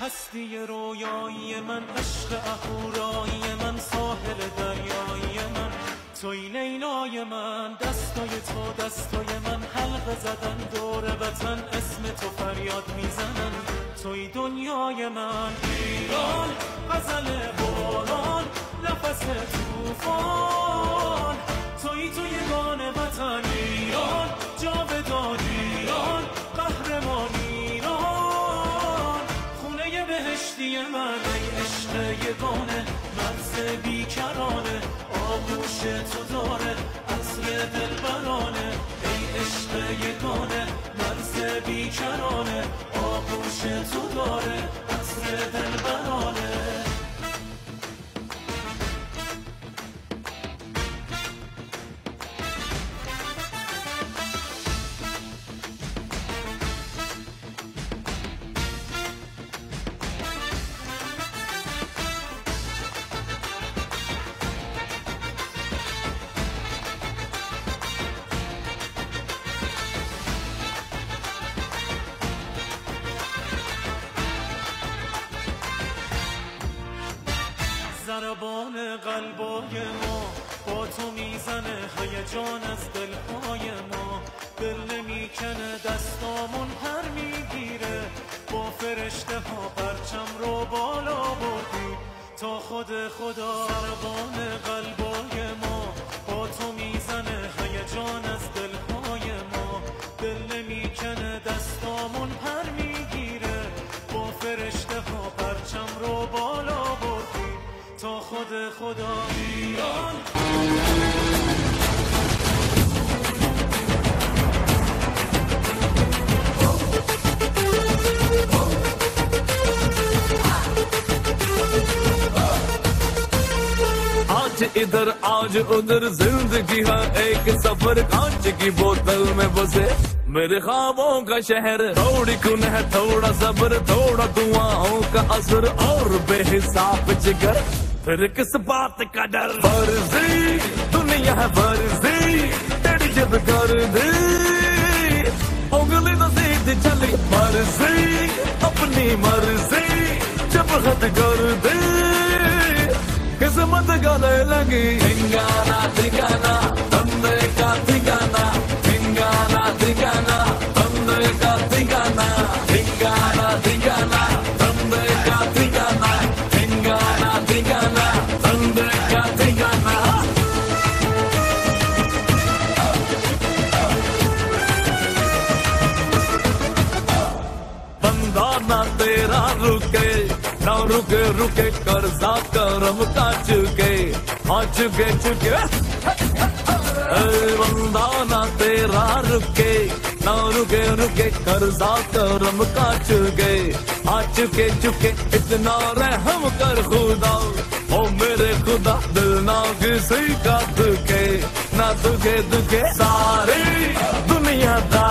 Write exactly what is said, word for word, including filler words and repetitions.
هستی رویایی من، عشق اهورایی من، ساحل دریایی من، توی لیلای من، دستای تو دستای من، حلقه زدن دور وطن، اسم تو فریاد میزنن، توی دنیای من. ایران غزل باران، نفس توفان، توی توی گان وطن. ایران جاودان، ایران قهرمان، ایران خونه بهشتی من. ای عشق یگانه، مرز بیکرانه، آغوش تو داره عطر دلبرانه. ای عشق یگانه، مرز بیکرانه، آغوش تو داره عطر دلبرانه. ضربان قلبای ما با تو میزنه، هیجان از دلهای ما، دل نمیکنه، دستامون پر میگیره، با فرشته ها پرچم رو بالا بردیم تا خود خدا. ضربان قلبای ما با تو میزنه، هیجان از دلهای ما، دل نمیکنه، دستامون پر میگیره، با فرشته ها پرچم رو بالا بردیم تا خود خدا. ایران आज इधर आज उधर जिंदगी है एक सफर, कांच की बोतल में बसे मेरे ख्वाबों का शहर। थोड़ी खून है थोड़ा सब्र, थोड़ा दुआओं का असर और बेहिसाब जिगर, फिर किस बात का डर। फर्जी दुनिया है फर्जी, तेरी जब कर दी उंगली तो सीधी चली, मर्जी अपनी मर्जी जब हद कर दी किस्मत गले लगी। ठिंगाना ठिकाना बंदे का ठिकाना, ठिंगाना ठिकाना बंदे का ठिकाना, ठिंगाना ठिकाना बंदे का ठिकाना, ठिंगाना ठिकाना बंदे का ठिकाना। बंदा ना तेरा रुके, ना रुके रुके कर्जा करम का चुके, हाँ चुके चुके। बंदा ना तेरा रुके, ना रुके रुके कर्जा करम का चुके, हाँ चुके चुके। इतना रहम कर खुदा, ओ मेरे खुदा, दिल ना किसी का दुखे, ना दुखे दुखे सारी दुनिया दा